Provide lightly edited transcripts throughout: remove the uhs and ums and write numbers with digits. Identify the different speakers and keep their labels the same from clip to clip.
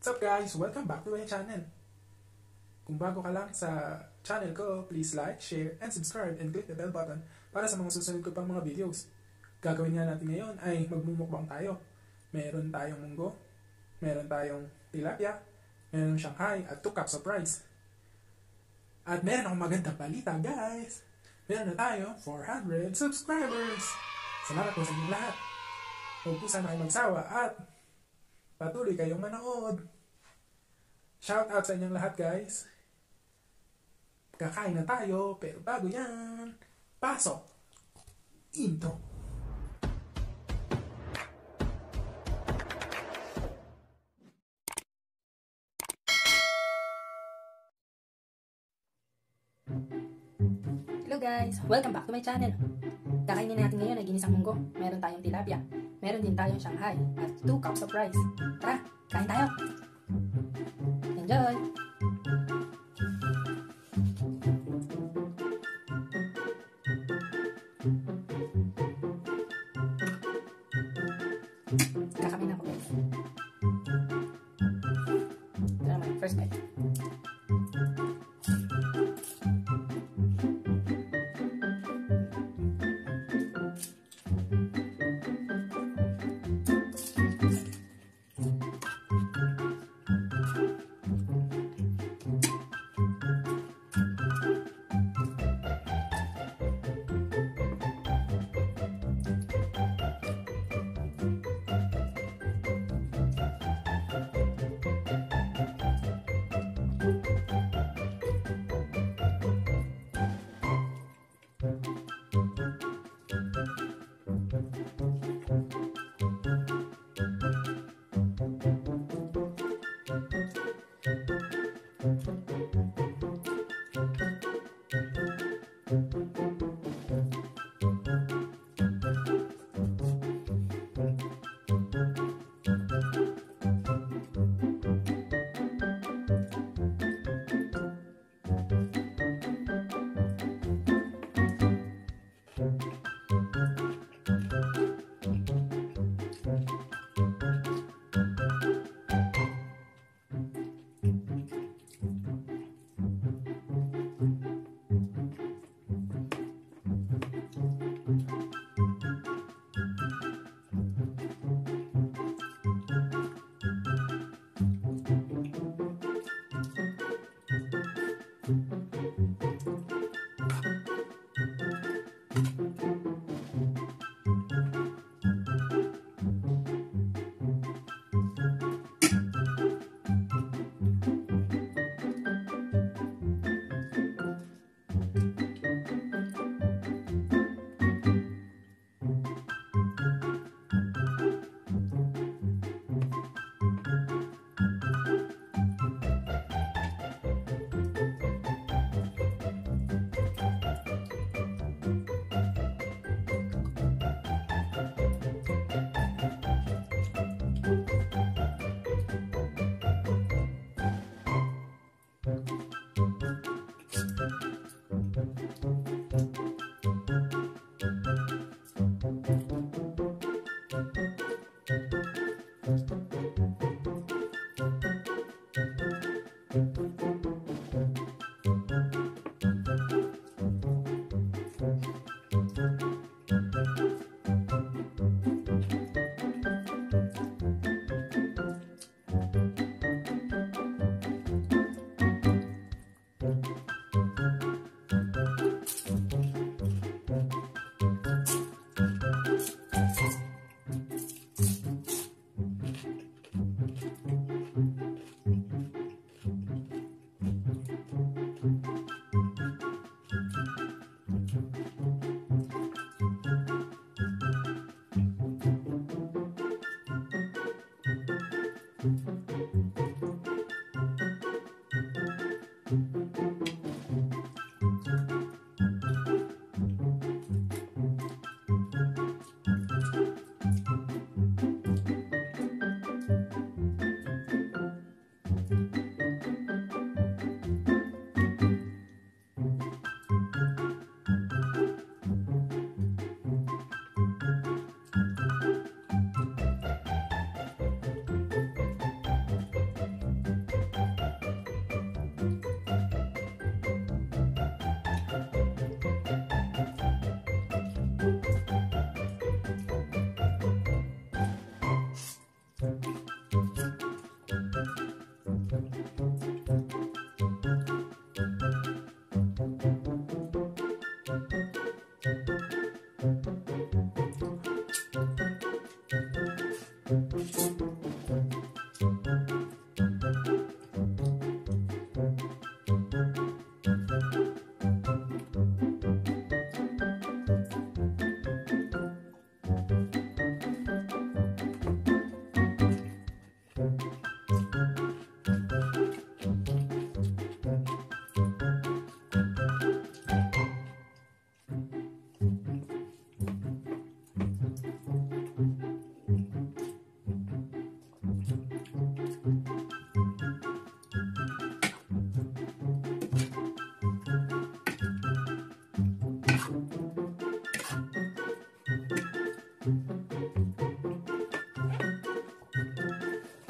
Speaker 1: What's up guys? Welcome back to my channel. Kung bago ka lang sa channel ko, please like, share, and subscribe and click the bell button para sa mga susunod ko pang mga videos. Gagawin nga natin ngayon ay magmumukbang tayo. Meron tayong munggo, meron tayong tilapia, meron Shanghai at 2 cups of rice. At meron akong magandang balita guys. Meron na tayo 400 subscribers. Salamat po sa inyong lahat. Huwag po sana kayo magsawa at patuloy kayong manood. Shout out sa inyong lahat guys. Kakain na tayo, pero bago yan, pasok! Intro!
Speaker 2: Hello guys! Welcome back to my channel. Kakainin natin ngayon ay ginisang munggo. Meron tayong tilapia. Meron din tayong Shanghai. At 2 cups of rice. Tara, kain tayo! Enjoy! Kakain na ako guys. Ito naman, first bite.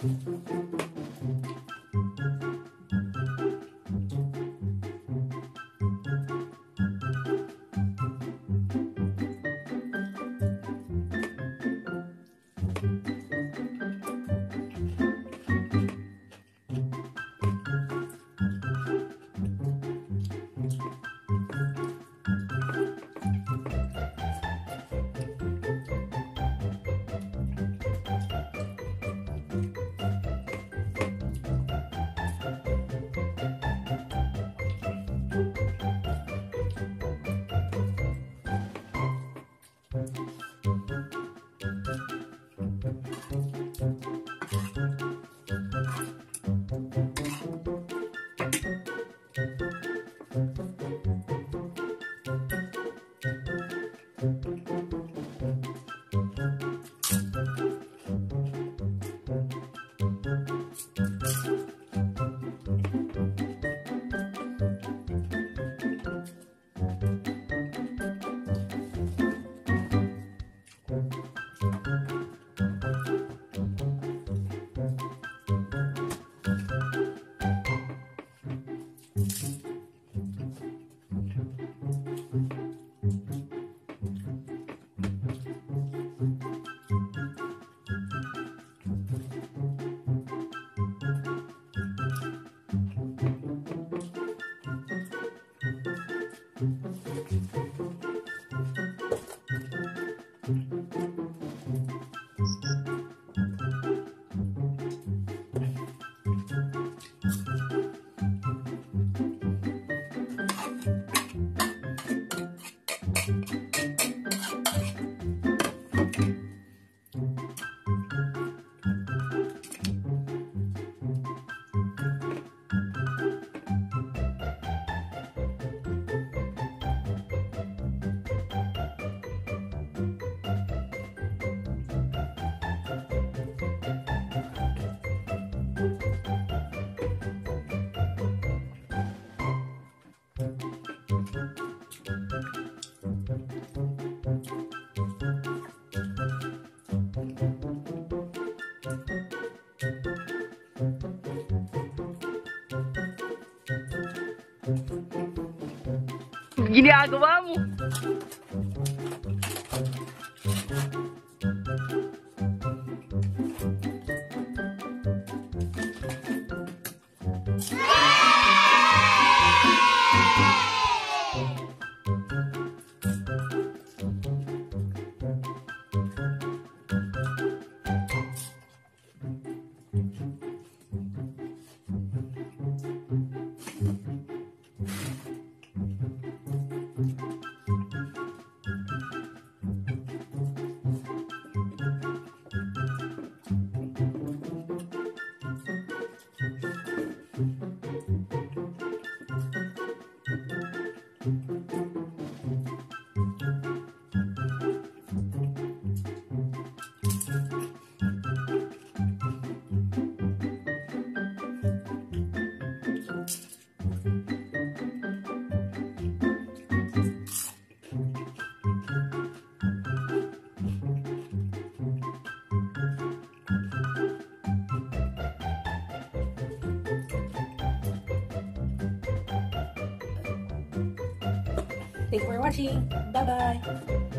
Speaker 3: Ginagawa mo.
Speaker 2: Thanks for watching. Bye-bye.